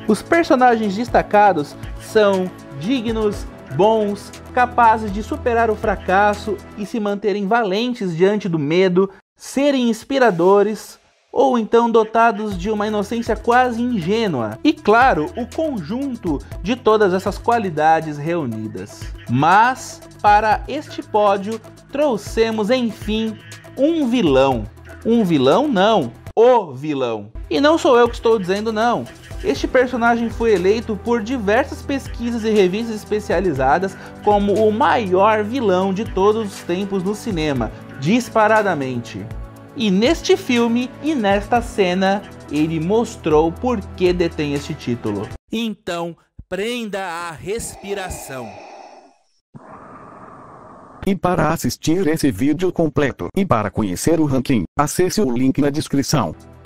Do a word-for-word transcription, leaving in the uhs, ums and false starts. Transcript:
Os personagens destacados são dignos, bons, capazes de superar o fracasso e se manterem valentes diante do medo, serem inspiradores ou então dotados de uma inocência quase ingênua. E claro, o conjunto de todas essas qualidades reunidas. Mas, para este pódio, trouxemos enfim um vilão. Um vilão não, o vilão. E não sou eu que estou dizendo não. Este personagem foi eleito por diversas pesquisas e revistas especializadas como o maior vilão de todos os tempos no cinema, disparadamente. E neste filme e nesta cena, ele mostrou por que detém este título. Então, prenda a respiração. E para assistir esse vídeo completo e para conhecer o ranking, acesse o link na descrição.